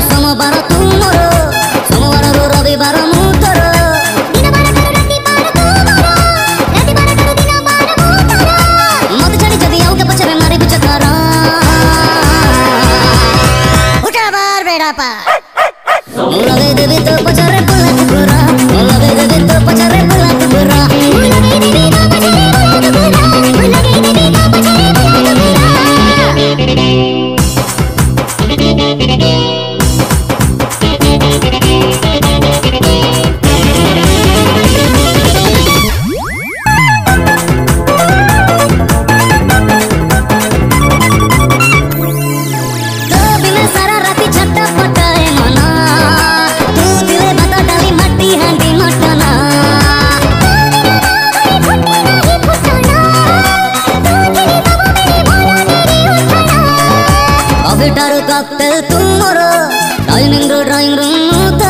सोमवार तुमर सोमवार रविवार मु तोर मत छाड़ी जदि आउ के पछरे मारी बिचकार उठा बार बेड़ा पा लगे देवी तो पछरे बुला टुकरा लगे देवी तो पछरे बुला टुकरा लगे देवी तो पछरे बुला टुकरा लगे देवी तो पछरे बुला टुकरा कॉकटेल तुमरो डाइनिंग रूम